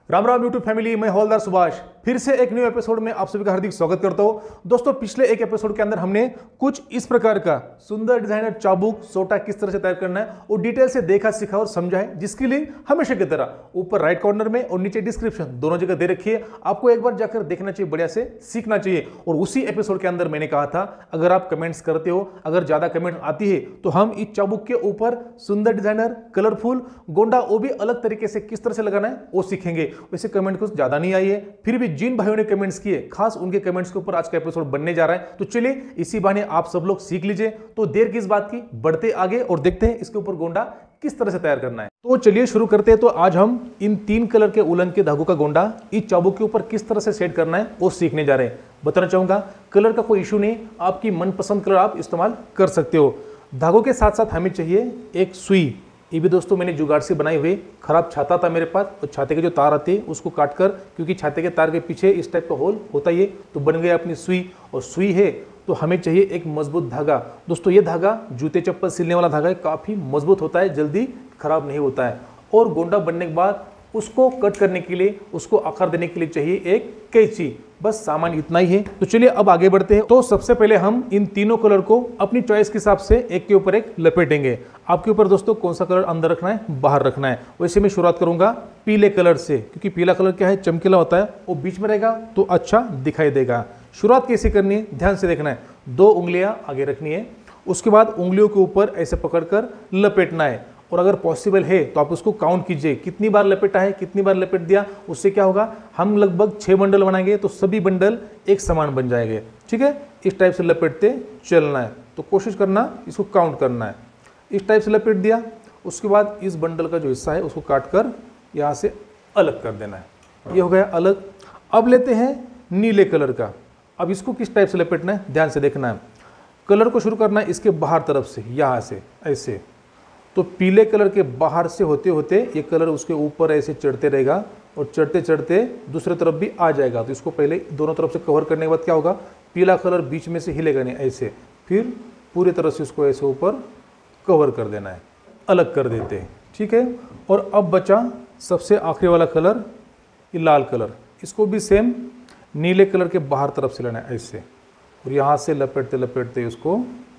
Ram Ram YouTube family, मैं हवलदार सुभाष फिर से एक न्यू एपिसोड में आप सभी का हार्दिक स्वागत करता हूं। दोस्तों, पिछले एक एपिसोड के अंदर हमने कुछ इस प्रकार का सुंदर डिजाइनर चाबुक सोटा किस तरह से तैयार करना है वो डिटेल से देखा, सीखा और समझा है, जिसकी लिंक हमेशा की तरह ऊपर राइट कॉर्नर में और नीचे डिस्क्रिप्शन दोनों जगह दे रखी है। आपको एक बार जाकर देखना चाहिए, बढ़िया से सीखना चाहिए। और उसी एपिसोड के अंदर मैंने कहा था, अगर आप कमेंट्स करते हो, अगर ज्यादा कमेंट आती है तो हम इस चाबुक के ऊपर सुंदर डिजाइनर कलरफुल गोंडा वो भी अलग तरीके से किस तरह से लगाना है वो सीखेंगे। वैसे कमेंट कुछ ज्यादा नहीं आई है, फिर भी जिन भाइयों ने कमेंट्स किए, खास उनके कमेंट्स के ऊपर आज का एपिसोड बनने जा रहा है। तो चलिए इसी बहाने आप सब लोग सीख लीजिए। तो देर किस बात की, बढ़ते आगे और देखते हैं इसके ऊपर गोंडा किस तरह से तैयार करना है। तो चलिए शुरू करते हैं। तो आज हम इन 3 कलर के उलन के धागों का गोंडा इस चाबुक के ऊपर किस तरह से सेट करना है वो सीखने जा रहे हैं। बताना चाहूंगा, कलर का कोई इशू नहीं, आपकी मनपसंद कलर आप इस्तेमाल कर सकते हो। धागों के साथ साथ हमें चाहिए एक सुई। ये भी दोस्तों मैंने जुगाड़ से बनाई हुई, खराब छाता था मेरे पास, और छाते के जो तार आते हैं उसको काटकर, क्योंकि छाते के तार के पीछे इस टाइप का होल होता ही है, तो बन गया अपनी सुई। और सुई है तो हमें चाहिए एक मजबूत धागा। दोस्तों ये धागा जूते चप्पल सिलने वाला धागा है, काफी मजबूत होता है, जल्दी खराब नहीं होता है। और गोंडा बनने के बाद उसको कट करने के लिए, उसको आकार देने के लिए चाहिए एक कैंची। बस सामान इतना ही है। तो चलिए अब आगे बढ़ते हैं। तो सबसे पहले हम इन तीनों कलर को अपनी चॉइस के हिसाब से एक के ऊपर एक लपेटेंगे। आपके ऊपर दोस्तों कौन सा कलर अंदर रखना है, बाहर रखना है। वैसे मैं शुरुआत करूंगा पीले कलर से, क्योंकि पीला कलर क्या है, चमकीला होता है, वो बीच में रहेगा तो अच्छा दिखाई देगा। शुरुआत कैसे करनी है, ध्यान से देखना है। 2 उंगलियां आगे रखनी है, उसके बाद उंगलियों के ऊपर ऐसे पकड़कर लपेटना है। और अगर पॉसिबल है तो आप उसको काउंट कीजिए, कितनी बार लपेटा है, कितनी बार लपेट दिया। उससे क्या होगा, हम लगभग 6 बंडल बनाएंगे तो सभी बंडल एक समान बन जाएंगे। ठीक है, इस टाइप से लपेटते चलना है। तो कोशिश करना इसको काउंट करना है। इस टाइप से लपेट दिया, उसके बाद इस बंडल का जो हिस्सा है उसको काट कर यहाँ से अलग कर देना है। ये हो गया अलग। अब लेते हैं नीले कलर का। अब इसको किस टाइप से लपेटना है, ध्यान से देखना है। कलर को शुरू करना है इसके बाहर तरफ से, यहाँ से ऐसे। तो पीले कलर के बाहर से होते होते ये कलर उसके ऊपर ऐसे चढ़ते रहेगा, और चढ़ते चढ़ते दूसरी तरफ भी आ जाएगा। तो इसको पहले दोनों तरफ से कवर करने के बाद क्या होगा, पीला कलर बीच में से हिलेगा नहीं, ऐसे। फिर पूरी तरह से इसको ऐसे ऊपर कवर कर देना है, अलग कर देते हैं। ठीक है, और अब बचा सबसे आखिरी वाला कलर, ये लाल कलर। इसको भी सेम नीले कलर के बाहर तरफ से लेना है ऐसे, और यहाँ से लपेटते लपेटते उसको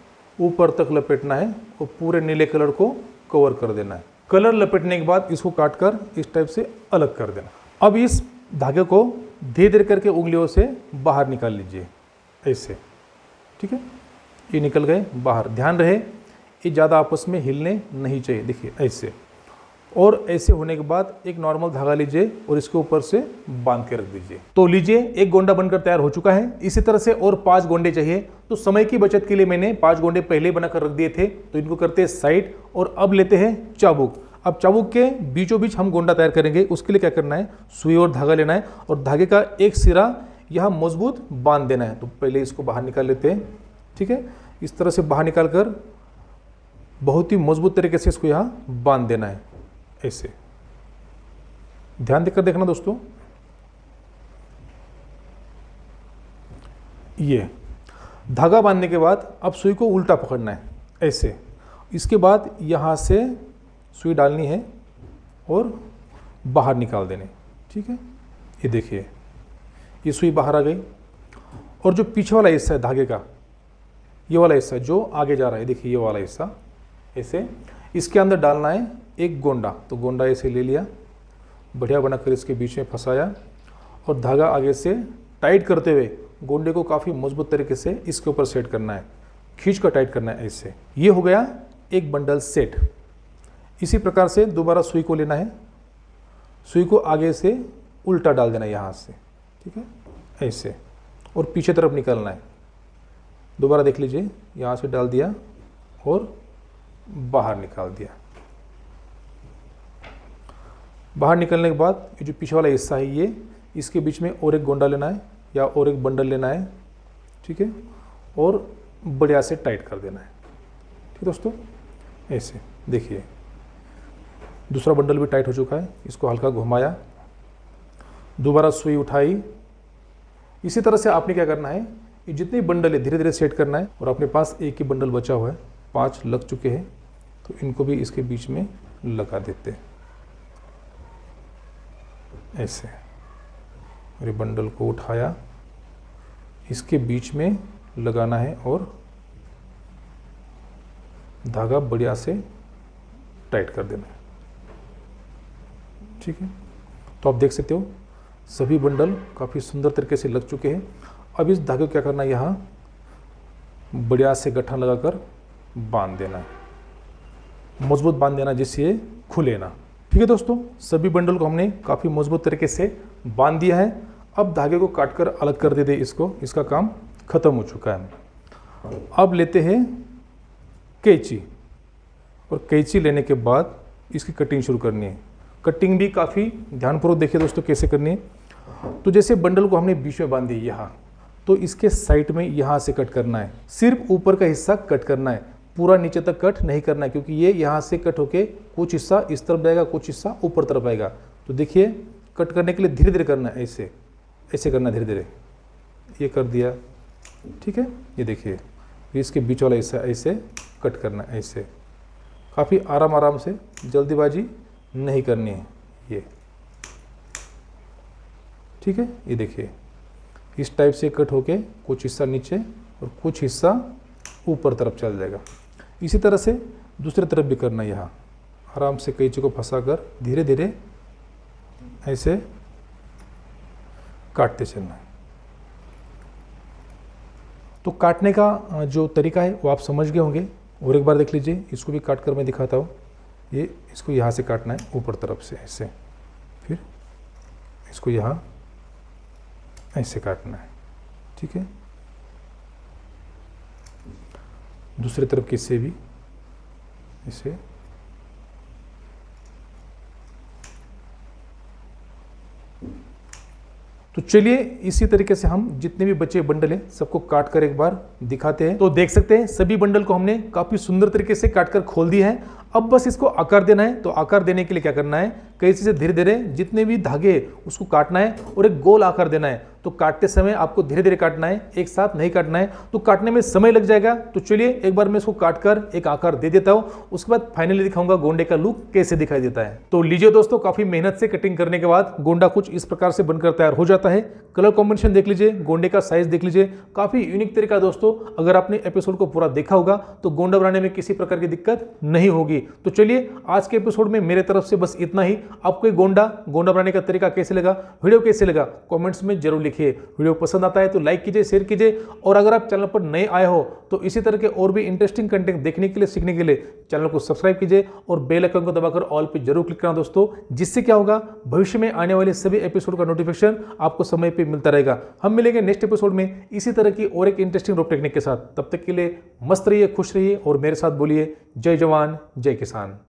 ऊपर तक लपेटना है और पूरे नीले कलर को कवर कर देना है। कलर लपेटने के बाद इसको काटकर इस टाइप से अलग कर देना। अब इस धागे को धीरे धीरे करके उंगलियों से बाहर निकाल लीजिए ऐसे। ठीक है, ये निकल गए बाहर। ध्यान रहे ये ज़्यादा आपस में हिलने नहीं चाहिए, देखिए ऐसे। और ऐसे होने के बाद एक नॉर्मल धागा लीजिए और इसके ऊपर से बांध के रख दीजिए। तो लीजिए, एक गोंडा बनकर तैयार हो चुका है। इसी तरह से और 5 गोंडे चाहिए। तो समय की बचत के लिए मैंने 5 गोंडे पहले बनाकर रख दिए थे, तो इनको करते हैं साइड। और अब लेते हैं चाबुक। अब चाबुक के बीचों बीच हम गोंडा तैयार करेंगे। उसके लिए क्या करना है, सुई और धागा लेना है, और धागे का एक सिरा यहाँ मजबूत बांध देना है। तो पहले इसको बाहर निकाल लेते हैं। ठीक है, इस तरह से बाहर निकाल कर बहुत ही मजबूत तरीके से इसको यहाँ बांध देना है ऐसे। ध्यान देकर देखना दोस्तों। ये धागा बांधने के बाद अब सुई को उल्टा पकड़ना है ऐसे। इसके बाद यहाँ से सुई डालनी है और बाहर निकाल देने। ठीक है, ये देखिए, ये सुई बाहर आ गई। और जो पीछे वाला हिस्सा है धागे का, ये वाला हिस्सा जो आगे जा रहा है, देखिए ये वाला हिस्सा ऐसे, इसके अंदर डालना है एक गोंडा। तो गोंडा ऐसे ले लिया, बढ़िया बनाकर इसके बीच में फंसाया, और धागा आगे से टाइट करते हुए गोंडे को काफ़ी मजबूत तरीके से इसके ऊपर सेट करना है, खींच कर टाइट करना है ऐसे। ये हो गया एक बंडल सेट। इसी प्रकार से दोबारा सुई को लेना है, सुई को आगे से उल्टा डाल देना है यहाँ से। ठीक है, ऐसे, और पीछे तरफ निकलना है। दोबारा देख लीजिए, यहाँ से डाल दिया और बाहर निकाल दिया। बाहर निकलने के बाद ये जो पीछे वाला हिस्सा है, ये इसके बीच में और एक गोंडा लेना है या और एक बंडल लेना है। ठीक है, और बढ़िया से टाइट कर देना है। ठीक है दोस्तों, ऐसे देखिए दूसरा बंडल भी टाइट हो चुका है। इसको हल्का घुमाया, दोबारा सुई उठाई। इसी तरह से आपने क्या करना है, ये जितने बंडल है धीरे धीरे सेट करना है। और अपने पास एक ही बंडल बचा हुआ है, 5 लग चुके हैं, तो इनको भी इसके बीच में लगा देते हैं ऐसे, और ये बंडल को उठाया, इसके बीच में लगाना है और धागा बढ़िया से टाइट कर देना है। ठीक है, तो आप देख सकते हो सभी बंडल काफ़ी सुंदर तरीके से लग चुके हैं। अब इस धागे को क्या करना है, यहाँ बढ़िया से गट्ठा लगाकर बांध देना है, मजबूत बांध देना जिससे ये खुले ना। ठीक है दोस्तों, सभी बंडल को हमने काफ़ी मजबूत तरीके से बांध दिया है। अब धागे को काटकर अलग कर देते इसको, इसका काम खत्म हो चुका है। अब लेते हैं कैंची, और कैंची लेने के बाद इसकी कटिंग शुरू करनी है। कटिंग भी काफ़ी ध्यानपूर्वक देखिए दोस्तों कैसे करनी है। तो जैसे बंडल को हमने बीच में बांध दी यहाँ, तो इसके साइड में यहाँ से कट करना है, सिर्फ ऊपर का हिस्सा कट करना है, पूरा नीचे तक कट नहीं करना है, क्योंकि ये यहाँ से कट होके कुछ हिस्सा इस तरफ जाएगा, कुछ हिस्सा ऊपर तरफ आएगा। तो देखिए कट करने के लिए धीरे धीरे करना है, ऐसे ऐसे करना धीरे धीरे, ये कर दिया। ठीक है, ये देखिए इसके बीच वाला हिस्सा ऐसे कट करना है, ऐसे काफ़ी आराम आराम से, जल्दीबाजी नहीं करनी है ये। ठीक है, ये देखिए इस टाइप से कट होके कुछ हिस्सा नीचे और कुछ हिस्सा ऊपर तरफ चल जाएगा। इसी तरह से दूसरी तरफ भी करना है, यहाँ आराम से कैंची को फंसाकर धीरे धीरे ऐसे काटते चलना है। तो काटने का जो तरीका है वो आप समझ गए होंगे, और एक बार देख लीजिए, इसको भी काट कर मैं दिखाता हूँ। ये इसको यहाँ से काटना है ऊपर तरफ से ऐसे, फिर इसको यहाँ ऐसे काटना है। ठीक है, दूसरी तरफ की से भी इसे तो चलिए इसी तरीके से हम जितने भी बचे बंडल हैं सबको काट कर एक बार दिखाते हैं। तो देख सकते हैं सभी बंडल को हमने काफी सुंदर तरीके से काट कर खोल दिया है। अब बस इसको आकार देना है। तो आकार देने के लिए क्या करना है, कैंची से धीरे धीरे जितने भी धागे हैं उसको काटना है और एक गोल आकार देना है। तो काटते समय आपको धीरे धीरे काटना है, एक साथ नहीं काटना है, तो काटने में समय लग जाएगा। तो चलिए एक बार मैं इसको काट कर एक आकार दे देता हूं, उसके बाद फाइनली दिखाऊंगा गोंडे का लुक कैसे दिखाई देता है। तो लीजिए दोस्तों, काफी मेहनत से कटिंग करने के बाद गोंडा कुछ इस प्रकार से बनकर तैयार हो जाता है। कलर कॉम्बिनेशन देख लीजिए, गोंडे का साइज देख लीजिए, काफी यूनिक तरीका दोस्तों। अगर आपने एपिसोड को पूरा देखा होगा तो गोंडा बनाने में किसी प्रकार की दिक्कत नहीं होगी। तो चलिए आज के एपिसोड में मेरे तरफ से बस इतना ही। आपको गोंडा बनाने का तरीका कैसे लगा, वीडियो कैसे लगा, कमेंट्स में जरूर लिखिए। वीडियो पसंद आता है तो लाइक कीजिए, शेयर कीजिए, और अगर आप चैनल पर नए आए हो तो इसी तरह के और भी इंटरेस्टिंग कंटेंट देखने के लिए, सीखने के लिए चैनल को सब्सक्राइब कीजिए और बेल आइकन को दबाकर ऑल पे जरूर क्लिक करना दोस्तों। जिससे क्या होगा, भविष्य में आने वाले सभी एपिसोड का नोटिफिकेशन आपको समय पे मिलता रहेगा। हम मिलेंगे नेक्स्ट एपिसोड में इसी तरह की और एक इंटरेस्टिंग रोप टेक्निक के साथ। तब तक के लिए मस्त रहिए, खुश रहिए और मेरे साथ बोलिए जय जवान जय किसान।